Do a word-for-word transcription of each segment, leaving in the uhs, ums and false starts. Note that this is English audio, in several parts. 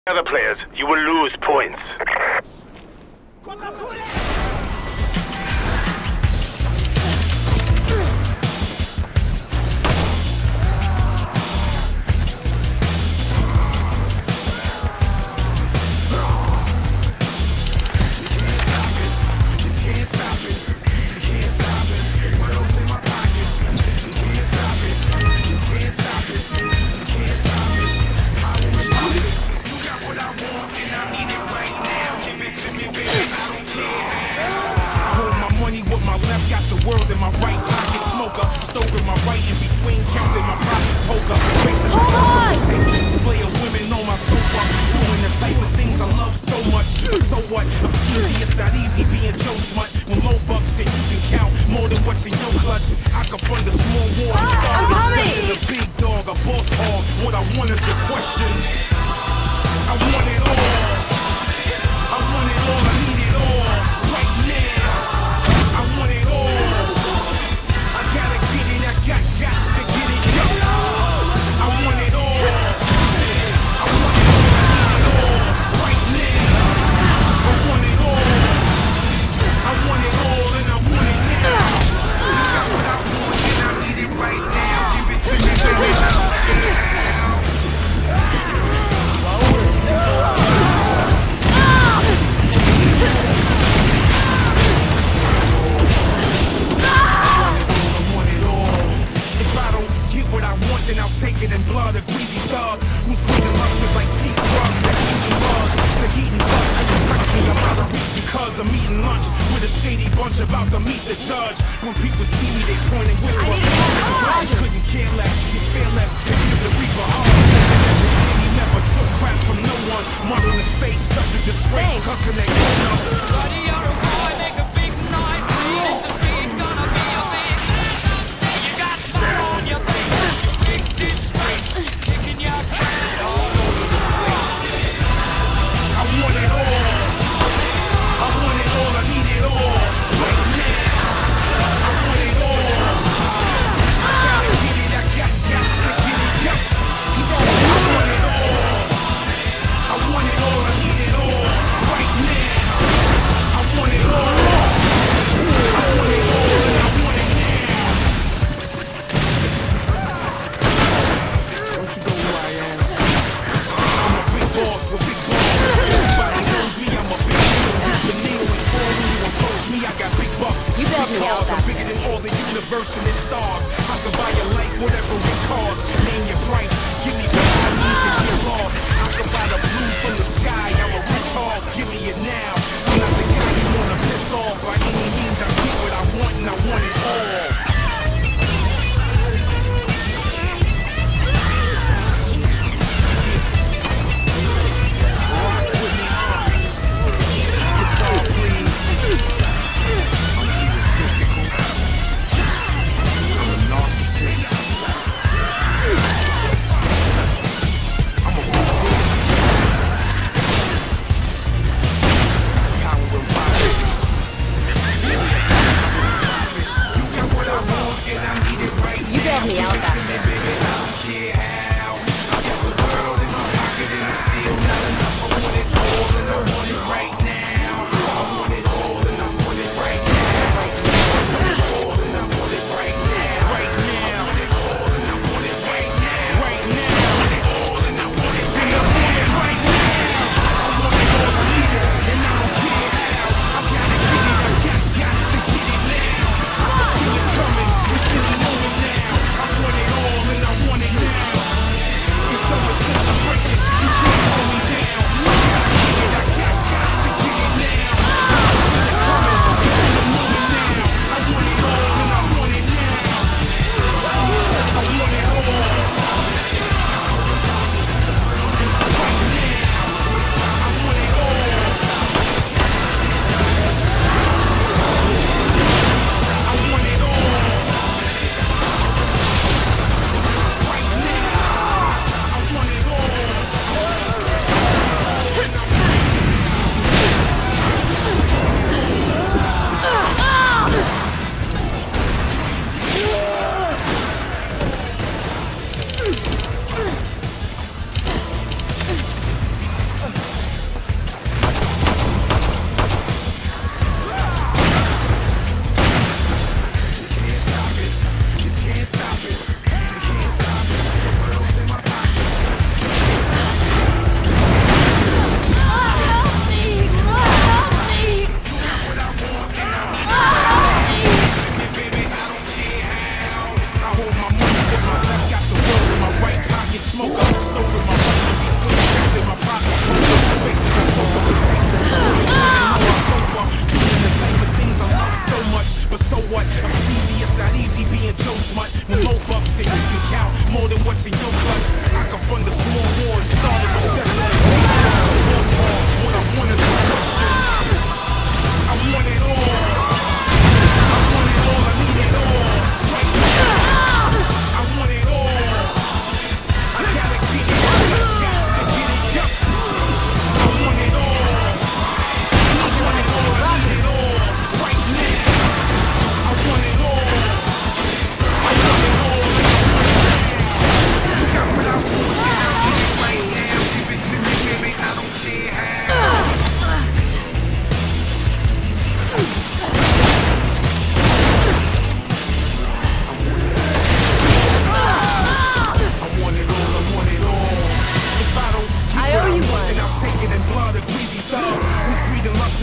Other players, you will lose points. Got the world in my right pocket, smoker. Stove in my right in between, counting my profits, poker. Faces taste the display of women on my sofa. Doing the type of things I love so much. But so what? I'm skeezy, it's not easy being Joe Smut. With more bucks than you can count, more than what's in your clutch. I can fund a small war and start researching a big dog, a boss hog. What I want is the question. I want it all. I want it all, I need it all. Right now. I want it all. I gotta get it, I got got to get it. Yo. I want it all. I want it all right now. I want it all. I want it all and I want it now. I got what I want and I need it right now. Give it to me, baby. I don't care. Then I'll take it in blood, a greasy thug who's clean and lustrous like cheap drugs that keep the buzz. The heat and fuss couldn't touch me, I'm out of reach because I'm eating lunch with a shady bunch about to meet the judge. When people see me, they point and whisper. I couldn't care less, he's fearless, and give the reaper hard. As a kid, he never took crap from no one. Mud on his face, such a disgrace, cussing at grown-ups. Buddy, you're a boy, make a big noise. Clean the street, gonna be a big. You got fire on your face. Kicking your can all over the place. I want it all. I want it all. I need it all. Right now. I want it all. I gotta get it. I got got to get it. Yo. I want it all. I want it all. I need it all. Right now. I want it all. I want it all and I want it now. Boss with big balls. Everybody knows me, I'm a big deal. The needle and for when you oppose me, I got big bucks. You big cars, I'm bigger than all the universe and its stars. I can buy your life, whatever it costs. Name your price, give me what I need to get lost. I can buy the blue from the sky, I'm a rich hog, give me it now. I'm not the guy you wanna piss off. By any means, I get what I want and I want it all.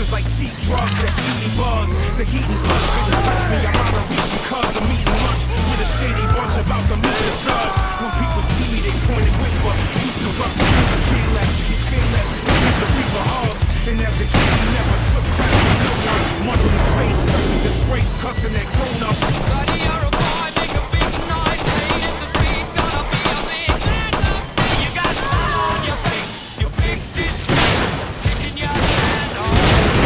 just like cheap drugs that keep me buzzed. The heat and flush couldn't touch me. I'm out of reach because I'm eating lunch with a shady bunch about to meet the judge. When people see me, they point and whisper, he's corrupt, he's careless, he's fearless, he's with the reaper hugs. And as a kid, he never took crap from no one. Mud on his face, such a disgrace, cussing at grown-ups. Buddy, you're a boy, make a big noise, say it in the street, gonna be a big man someday. You got blood on your face, you big disgrace, kicking your hand on.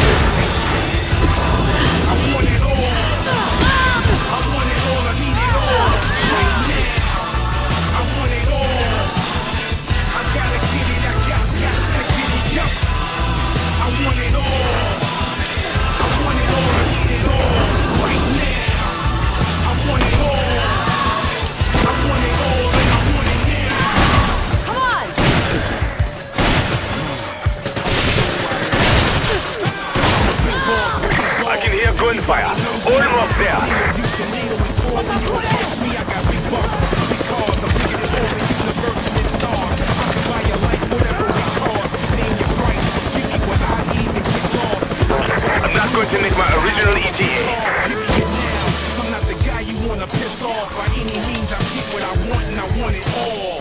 I want it all. I want it all, I need it all. Right now. I want it all. I gotta get it, I got, got to get it, yup. I want it all. I want it all, I need it all. Right now. I want it all. I want it all, and I want it now. Come on! I can hear gunfire. Almost there. You should lead them with four when you approach me. I got big bucks because I'm bigger than all the universe and its stars. I can buy your life, whatever it costs. Name your price, give me what I need to get lost. I'm not going to make my original E T A. Give me it now. I'm not the guy you wanna piss off. By any means, I get what I want and I want it all.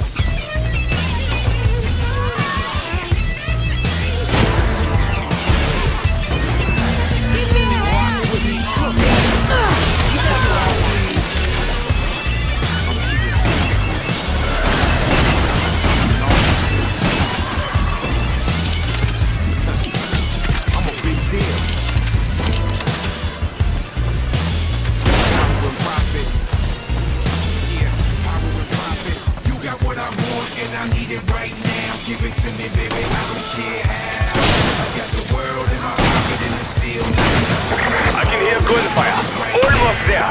I need it right now, give it to me, baby, I don't care how. I got the world in my pocket and it's still not. I can hear gunfire. Almost there.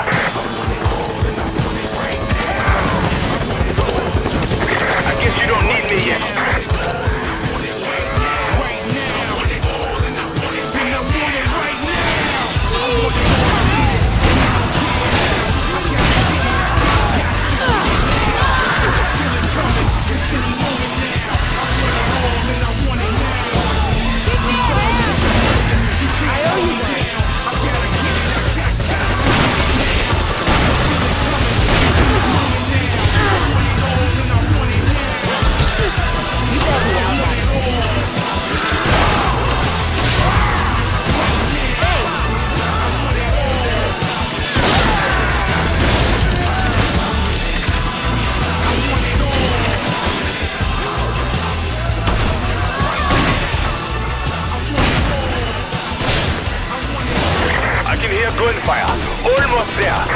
I guess you don't need me yet. Gunfire. Almost there.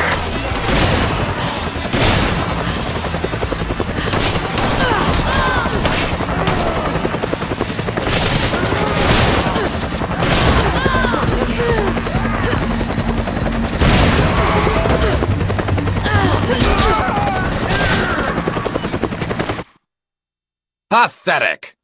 Pathetic.